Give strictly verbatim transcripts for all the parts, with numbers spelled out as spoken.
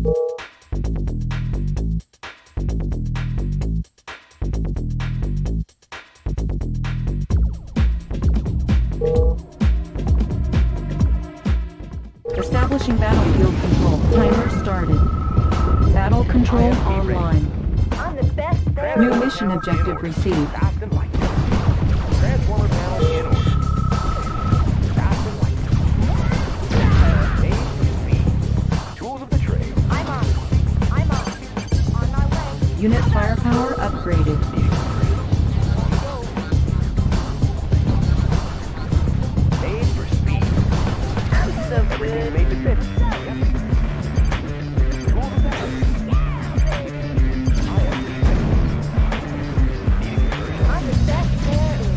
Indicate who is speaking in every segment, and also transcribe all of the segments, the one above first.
Speaker 1: Establishing battlefield control. Timer started. Battle control online.
Speaker 2: I'm the best there.
Speaker 1: New mission objective received.
Speaker 3: Fast and light. Transformer panel in order. Fast and light. Made for speed. Tools of the trade.
Speaker 2: I'm on. I'm on. On my way.
Speaker 1: Unit firepower upgraded.
Speaker 3: Made for speed.
Speaker 2: I'm so
Speaker 3: Everything's
Speaker 2: good.
Speaker 3: made to fit. Yep. Tools of the trade.
Speaker 2: I'm the best there is.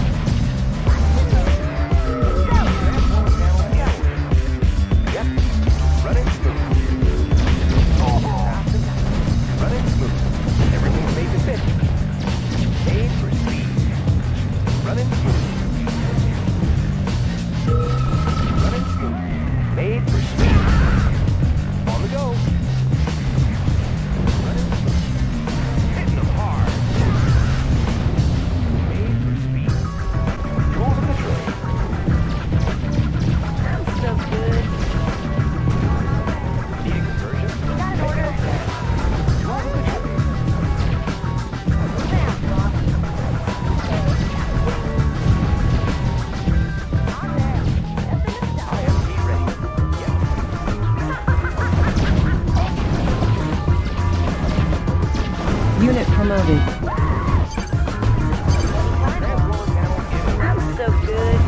Speaker 3: Yep. Running smooth. Fast and light. Running smooth. Everything's made to fit. Made for speed. Running smooth. Running smooth. Made for speed. On the go. Running smooth. Hitting them hard. Made for speed. Tools of the trade.
Speaker 2: I'm so good.
Speaker 3: Need a conversion?
Speaker 2: Got an order.
Speaker 3: Tools of the trade.
Speaker 2: Move out, boss. On there. Nothing to stop.
Speaker 3: I M P ready. Yes.
Speaker 1: Unit promoted.
Speaker 3: Transformer panel in order.
Speaker 2: I'm so good.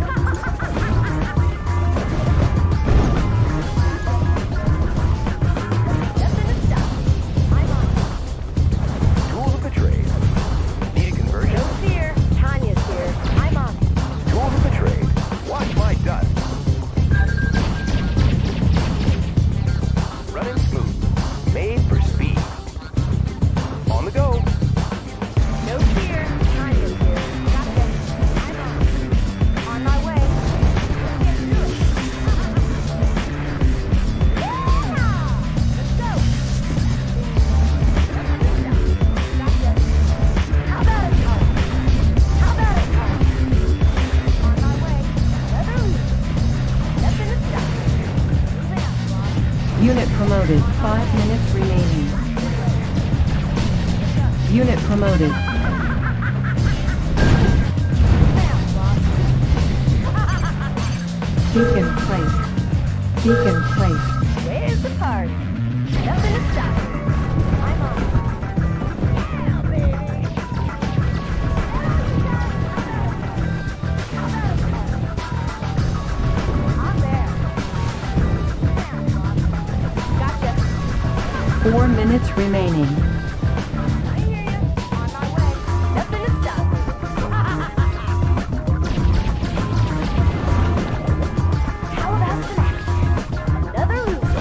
Speaker 2: Nothing to stop. I'm on.
Speaker 3: Tools of the trade. Need a conversion?
Speaker 2: No fear. Tanya's here. I'm on.
Speaker 3: Tools of the trade. Watch my dust. Running smooth. Made for speed. On the go.
Speaker 2: No fear. Tanya's here. Got this. I'm on. On my way. Let's get to it. Yeah! Let's go. Gotcha. How about it, Carl? How about it, Carl? On my way. Another lead. Nothing to stop. Moving out, boss.
Speaker 1: Unit promoted. Five minutes remaining. Unit promoted.
Speaker 2: Moving out, boss.
Speaker 1: Beacon placed. Beacon placed.
Speaker 2: Where's the party? Nothing to stop. I'm on. Yeah, baby. I'm there. Gotcha.
Speaker 1: Four minutes remaining.
Speaker 2: I hear you. On my way. Nothing to stop. How about some action? Another loser.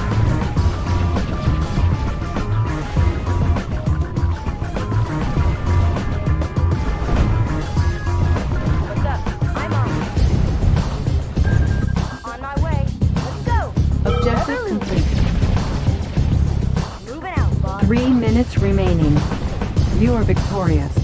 Speaker 2: What's up? I'm on. On my way. Let's go.
Speaker 1: Objective
Speaker 2: Another
Speaker 1: complete.
Speaker 2: loser. Moving out, boss.
Speaker 1: Three minutes remaining. You are victorious.